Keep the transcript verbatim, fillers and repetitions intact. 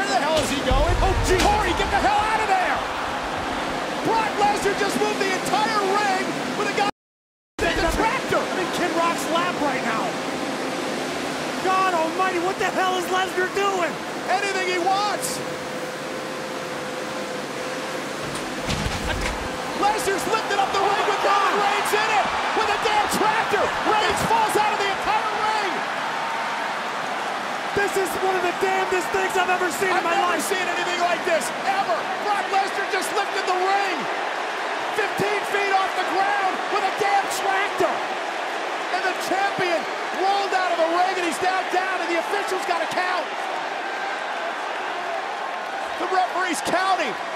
Where the hell is he going? Oh, gee. Corey, get the hell out of there! Brock Lesnar just moved the entire ring with a guy in the tractor. I'm in Kid Rock's lap right now. God almighty, what the hell is Lesnar doing? Anything he wants. Lesnar's lifted up the ring with Roman Reigns in it with a damn tractor. Reigns falls out of the entire ring. This is one of the damnedest things I've ever seen I've in my never life. seen anything like this, ever. Brock Lesnar just lifted the ring fifteen feet off the ground with a damn tractor. And the champion rolled out of the ring and he's now down and the officials got to count. The referee's counting.